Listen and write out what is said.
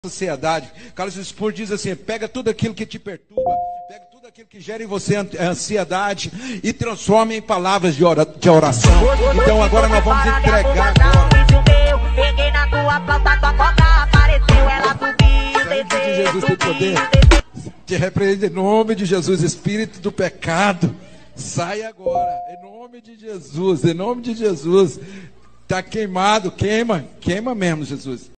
ansiedade. Carlos Spurgeon diz assim: pega tudo aquilo que te perturba, pega tudo aquilo que gera em você ansiedade e transforma em palavras de oração. Então agora nós vamos entregar Peguei na tua flauta, tua coca apareceu, ela subiu, desceu. De Jesus tem poder. Te repreende em nome de Jesus, espírito do pecado. Sai agora, em nome de Jesus, em nome de Jesus. Está queimado, queima mesmo, Jesus.